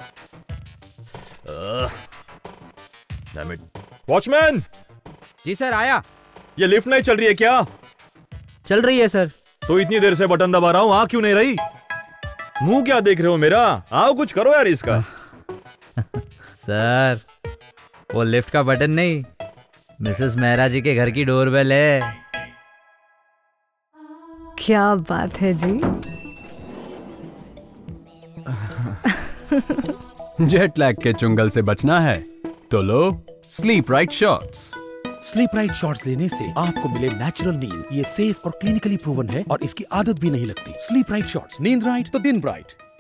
Dam it. Watchman! जी sir, आया। ये लिफ्ट नहीं चल रही है क्या? चल रही है सर। तो इतनी देर से बटन दबा रहा हूं, आ क्यों नहीं रही? मुंह क्या देख रहे हो मेरा? आओ कुछ करो यार इसका। सर वो लिफ्ट का बटन नहीं, मिसेस मेहरा जी के घर की डोरबेल है। क्या बात है जी। जेटलैग के चुंगल से बचना है तो लो स्लीपराइट शॉट्स। स्लीपराइट शॉट्स लेने से आपको मिले नेचुरल नींद। ये सेफ और क्लिनिकली प्रूवन है और इसकी आदत भी नहीं लगती। स्लीपराइट शॉट्स, नींद राइट तो दिन ब्राइट।